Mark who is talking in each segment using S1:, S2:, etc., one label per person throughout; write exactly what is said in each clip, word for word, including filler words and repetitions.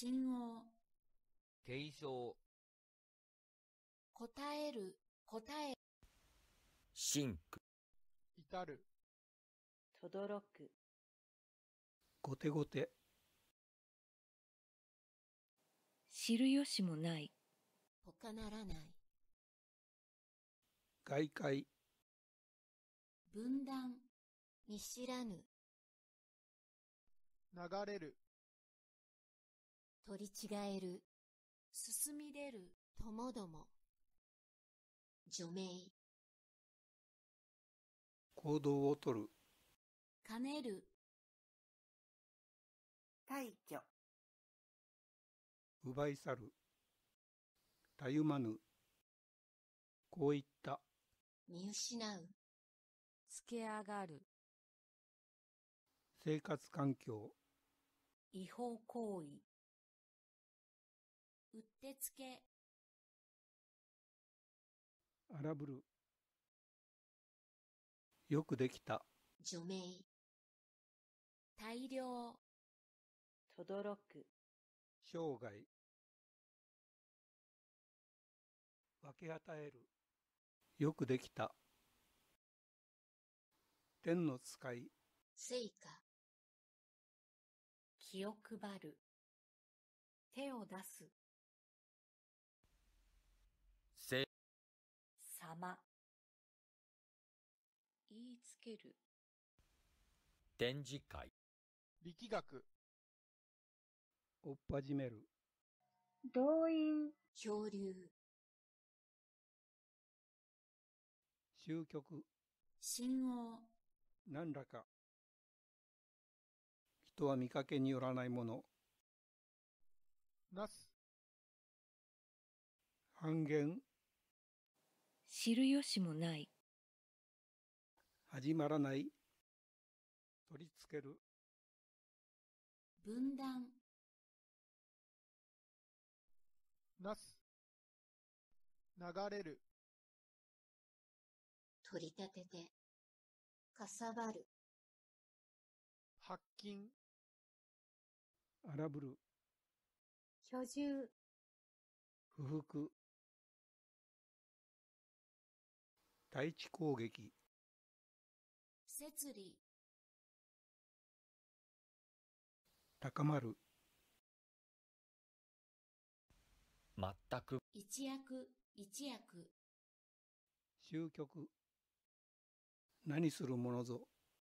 S1: 信号、
S2: 継承、
S1: 答える、答え、
S2: 真空、
S3: 至る、
S4: とどろく、
S5: ごてごて、
S4: 知る由もない、
S1: 他ならない、
S5: 外界、
S1: 分断、見知らぬ、
S3: 流れる、
S1: 取り違える、進み出る、ともども、除名、
S5: 行動をとる、
S1: 兼ねる、
S4: 退去、
S5: 奪い去る、たゆまぬ、こういった、
S1: 見失う、
S6: つけ上がる、
S5: 生活環境、
S4: 違法行為、
S1: うってつけ、
S5: 荒ぶる、よくできた、
S1: 除名、大量、
S4: とどろく、
S5: 生涯、分け与える、よくできた、天の使い、
S1: 成果、
S4: 気を配る、手を出す、
S2: せ、
S4: 様、言いつける、
S2: 展示会、
S3: 力学、
S5: 追っ始める、
S7: 動員、
S1: 漂流、
S5: 終局、
S1: 信号、
S5: 何らか、人は見かけによらないもの、
S3: なす、
S5: 半減、
S4: 知る由もない、
S5: 始まらない、取り付ける、
S1: 分断、
S3: なす、流れる、
S1: 取り立てて、かさばる、
S3: 発禁、
S5: 荒ぶる、
S7: 居住、
S5: 不服、対地攻撃、
S1: 摂理、
S5: 高まる、
S2: 全く、
S1: 一躍、一躍、
S5: 終局、何するものぞ、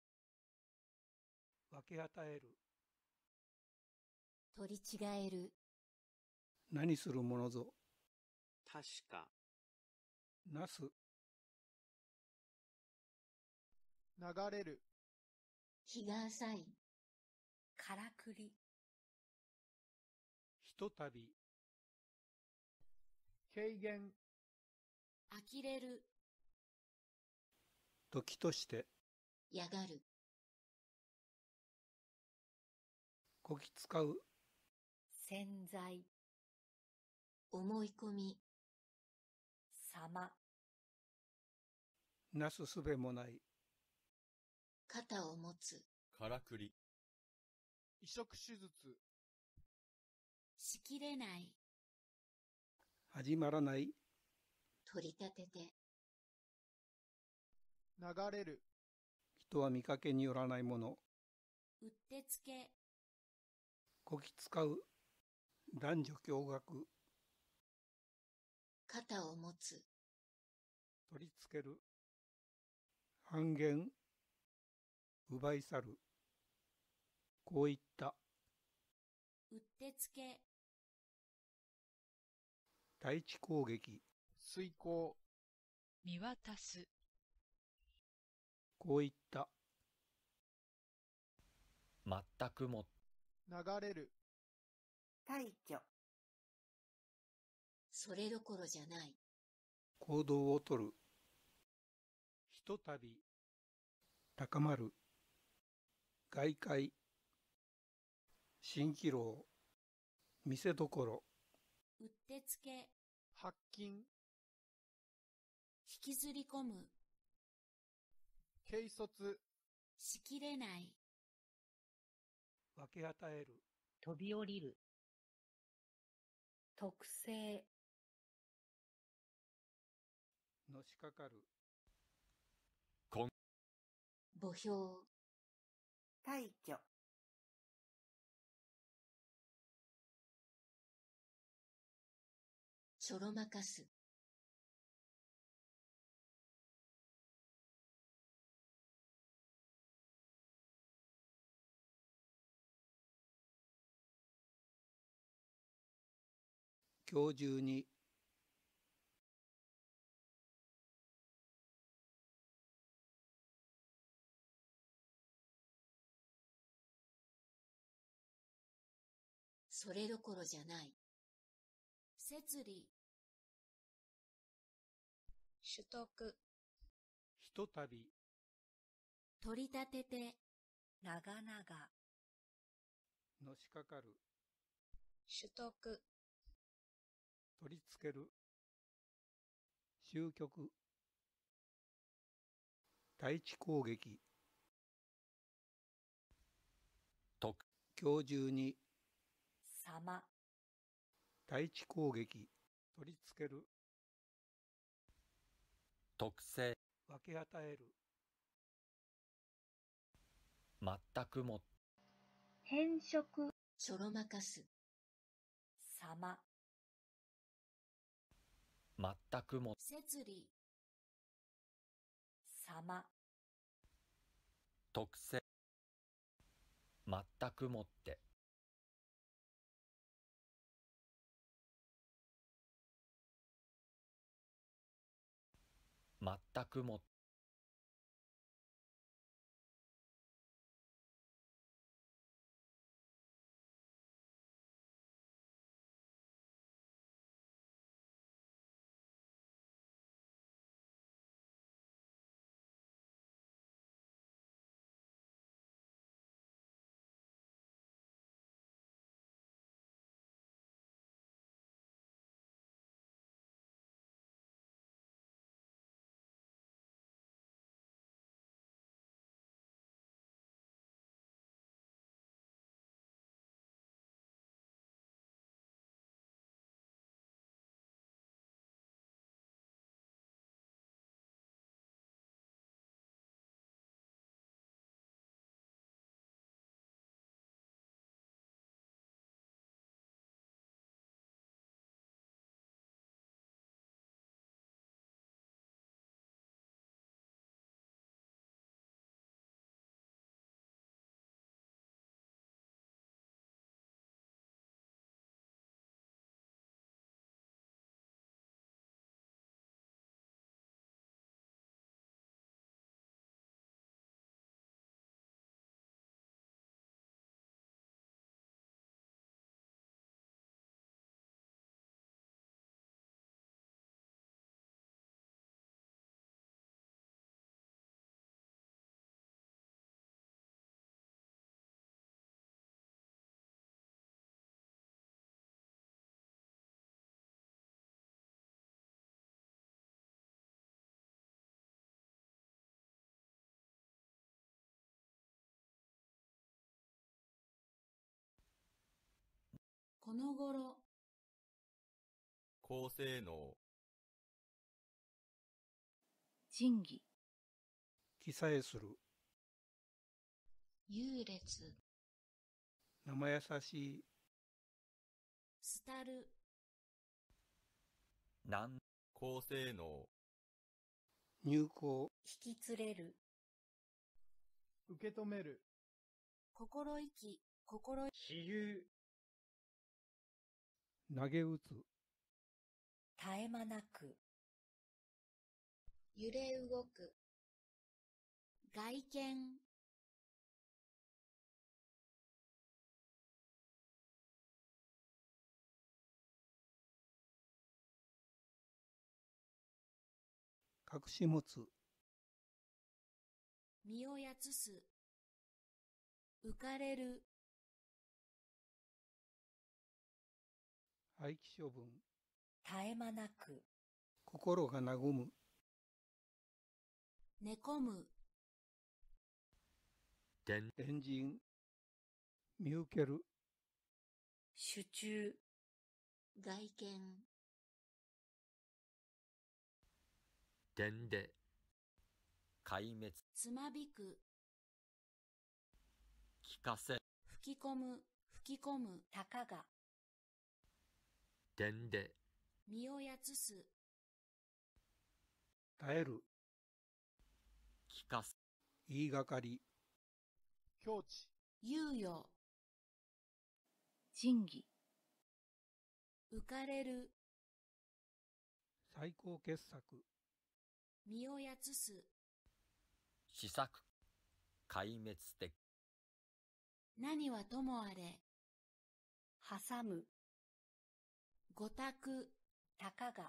S5: 分け与える、
S1: 取り違える、
S5: 何するものぞ、
S8: 確か、
S5: なす、
S3: 流れる、
S1: 日が浅い、
S4: からくり、
S5: ひとたび、
S3: 軽減、
S1: 呆れる、
S5: 時として、
S1: やがる、
S5: こき使う、
S4: 潜在、
S1: 思い込み、
S4: 様、
S5: なすすべもない、
S1: 肩を持つ、
S2: からくり、
S3: 移植手術、
S1: しきれない、
S5: 始まらない、
S1: 取り立てて、
S3: 流れる、
S5: 人は見かけによらないもの、
S1: うってつけ、
S5: こき使う、男女共学、
S1: 肩を持つ、
S5: 取り付ける、半減、奪い去る、こういった、
S1: うってつけ、
S5: 対地攻撃、
S3: 遂行、
S6: 見渡す、
S5: こういった、
S2: 全くも、
S3: 流れる、
S4: 退去、
S1: それどころじゃない、
S5: 行動をとる、ひとたび、高まる、外界、蜃気楼、見せどころ、
S1: うってつけ、
S3: 発禁、
S1: 引きずり込む、
S3: 軽率、
S1: しきれない、
S5: 分け与える、
S4: 飛び降りる、 特性、
S5: のしかかる、
S1: 墓標、
S9: 退去、
S1: ちょろまかす、
S5: 今日中に、
S1: それどころじゃない。摂理、
S6: 取得、
S5: ひとたび、
S1: 取り立てて、
S4: 長々、
S5: のしかかる、
S6: 取得、
S5: 取り付ける、終局、対地攻撃、
S2: 特、
S5: 今日中に、
S4: 様、
S5: 対地攻撃、取り付ける、
S2: 特性、
S5: 分け与える、
S2: 全くも、
S7: 変色、
S1: ちょろまかす、
S4: 様、
S2: 全くも、
S1: 摂理、
S4: 様、
S2: 特性、全くもって、全くも、
S1: このごろ、
S10: 高性能、
S4: 仁義、
S5: 記載する、
S1: 優劣、
S5: 生優しい、
S1: 廃る、
S2: なん、
S10: 高性能、
S5: 入校、
S4: 引き連れる、
S3: 受け止める、
S1: 心意気、心意気、
S3: 私有、
S5: 投げ打つ、
S4: 絶え間なく、
S1: 揺れ動く、外見、
S5: 隠し持つ、
S1: 身をやつす、浮かれる、
S5: 廃棄処分、
S4: 絶え間なく、
S5: 心が和む、
S1: 寝込む、
S2: 伝、
S5: 隣人、見受ける、
S4: 手中、
S1: 外見、
S2: 伝で、壊滅、
S1: つまびく、
S2: 聞かせ、
S1: 吹き込む、吹き込む、
S4: たかが、
S2: 伝で、
S1: 身をやつす、
S5: 耐える、
S2: 聞かす、
S5: 言いがかり、
S3: 境地、
S1: 猶予、
S7: 仁義、
S1: 浮かれる、
S5: 最高傑作、
S1: 身をやつす、
S2: 試作、壊滅的、
S1: 何はともあれ、
S4: 挟む、
S1: ごたく、
S4: たかが、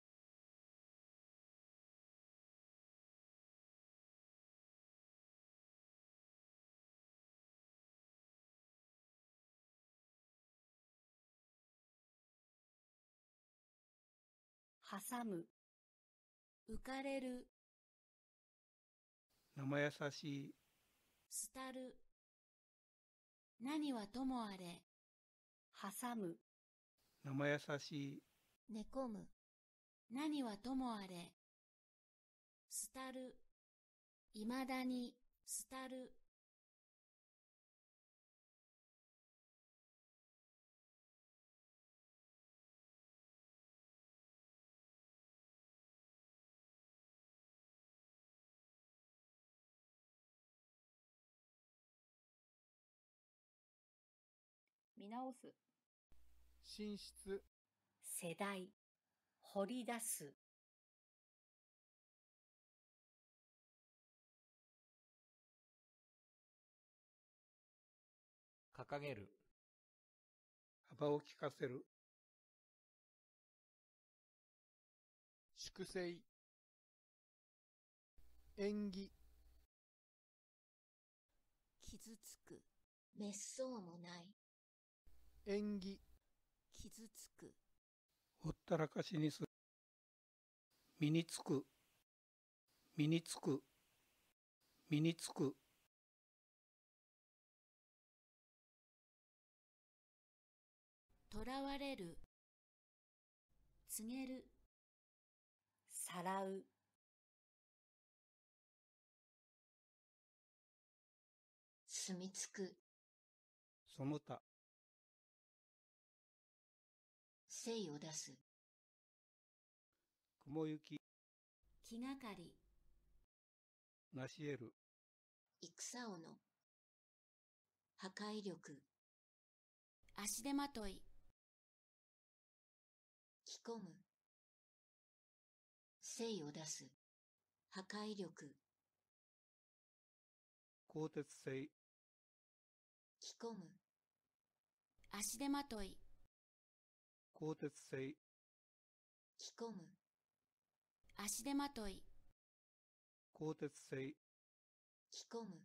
S4: 挟む、
S1: 浮かれる、
S5: 生優しい、
S1: 廃る、何はともあれ、
S4: 挟む、
S5: 生優しい、
S1: 寝込む、何はともあれ、廃る、いまだに、廃る、
S7: 見直す、
S3: 進出、
S4: 世代、掘り出す、
S2: 掲げる、
S5: 幅を利かせる、
S3: 粛清、縁起、
S1: 傷つく、滅相もない、
S3: 縁起、
S1: 傷つく、
S5: ほったらかしにする、身につく、身につく、身につく、
S1: とらわれる、告げる、
S4: さらう、
S1: 住みつく、
S5: その他、
S1: 精を出す、
S5: 雲行き、
S1: 気がかり、
S5: なし得る、
S1: 戦をの、破壊力、足手まとい、着込む、精を出す、破壊力、
S5: 鋼鉄製、
S1: 着込む、足手まとい、
S5: 鋼鉄製、
S1: 着込む、足手まとい、
S5: 鋼鉄製、
S1: 着込む、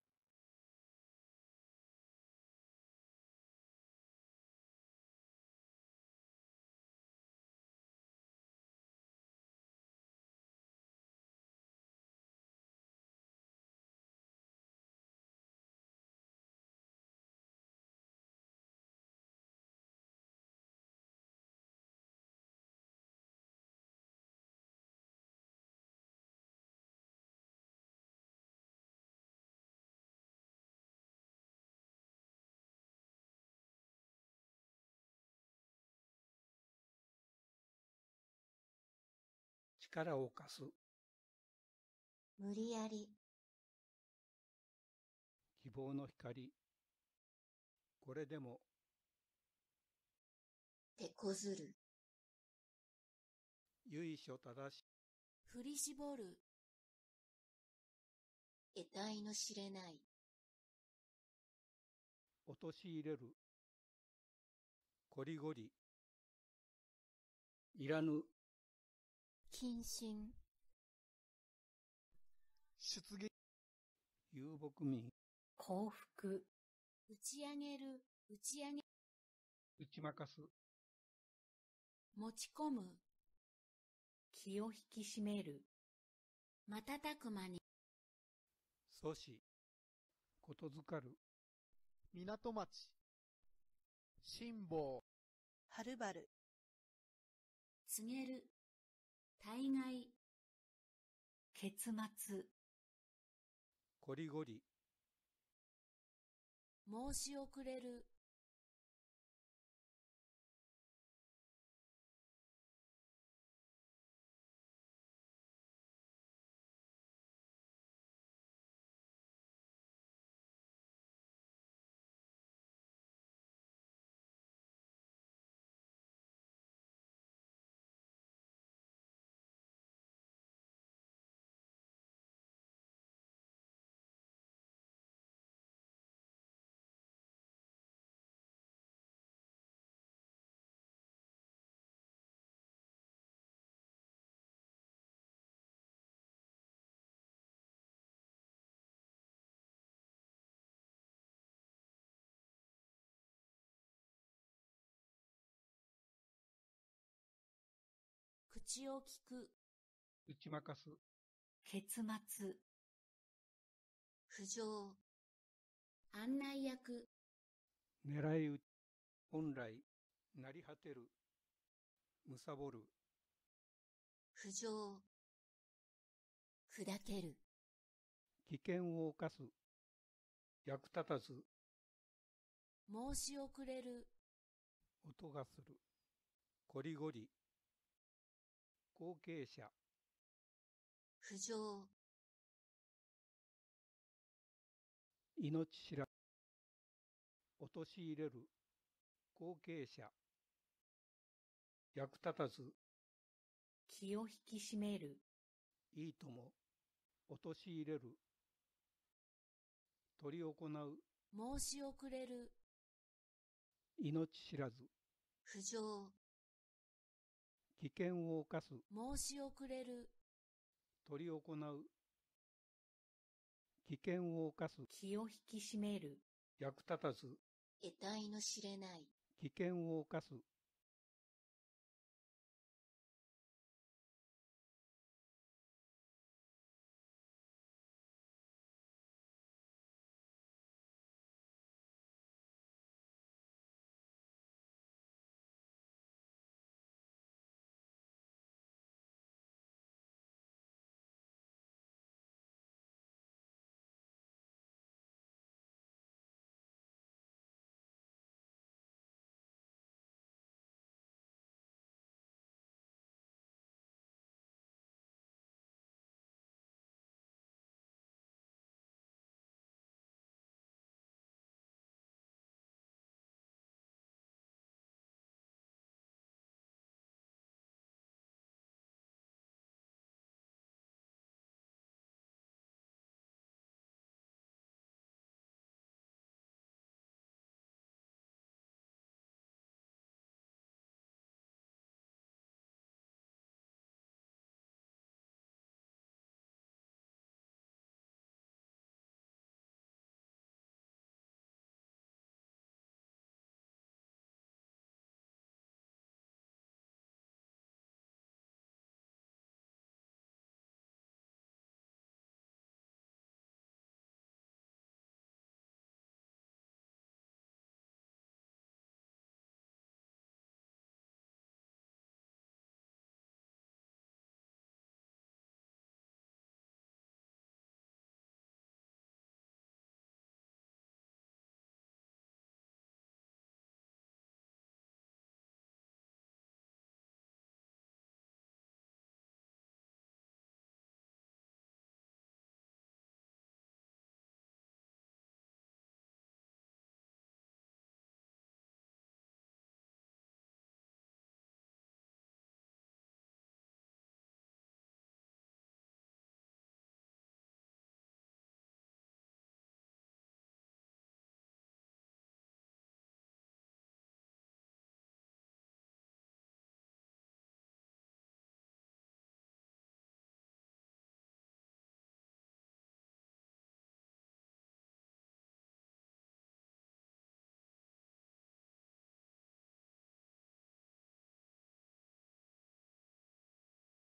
S5: 力を貸す、
S1: 無理やり、
S5: 希望の光、これでも、
S1: 手こずる、
S5: 由緒正し、
S1: 振り絞る、得体の知れない、
S5: 陥れる、こりごり、いらぬ、
S1: 謹慎、
S3: 出撃、
S5: 遊牧民、
S4: 幸福、
S1: 打ち上げる、打ち上げ、
S5: 打ち負かす、
S1: 持ち込む、
S4: 気を引き締める、
S1: 瞬く間に、
S5: 阻止、ことづかる、
S3: 港町、辛抱、
S11: はるばる、
S1: 告げる、大概、
S4: 結末、
S5: こりごり、
S1: 申し遅れる、口を聞く、
S5: 打ち負かす、
S4: 結末、
S1: 浮上、案内役、
S5: 狙い撃ち、本来、なり果てる、むさぼる、
S1: 浮上、砕ける、
S5: 危険を冒す、役立たず、
S1: 申し遅れる、
S5: 音がする、こりごり、後継者、
S1: 浮上、
S5: 命知らず、陥れる、後継者、役立たず、
S4: 気を引き締める、
S5: いいとも、陥れる、執り行う、
S1: 申し遅れる、
S5: 命知らず、
S1: 浮上、
S5: 危険を冒す、
S1: 申し遅れる、
S5: 執り行う、危険を冒す、
S4: 気を引き締める、
S5: 役立たず、
S1: 得体の知れない、
S5: 危険を冒す、